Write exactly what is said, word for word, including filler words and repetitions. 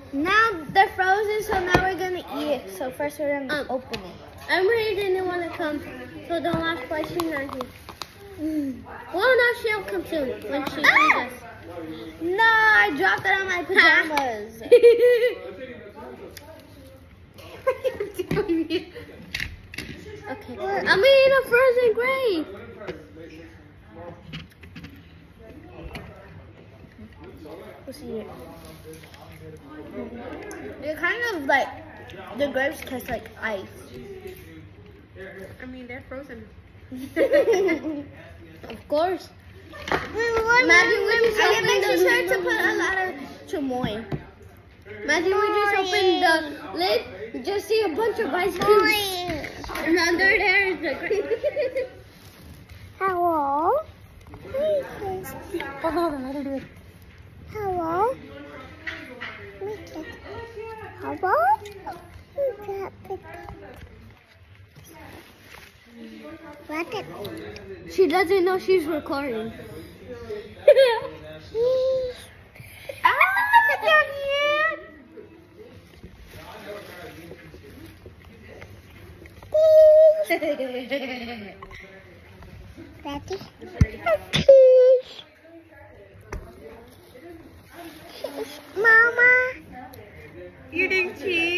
Now they're frozen, so now we're gonna eat it. So first we're gonna um, open it. Emori didn't want to come, so the last part she's not here. Mm. Well, no, she'll come soon when she ah! sees us. No, I dropped it on my pajamas. Okay, I'm eating a frozen grape. Let's see it. They're kind of like, the grapes taste like ice. I mean, they're frozen. Of course. Imagine we just opened the sure to put a lot of chamoy. Imagine we just opened the lid, just see a bunch of ice cubes. And under there is the grape. Hello? Hello? Hello? She doesn't know she's recording. Daddy? Mama? Eating cheese.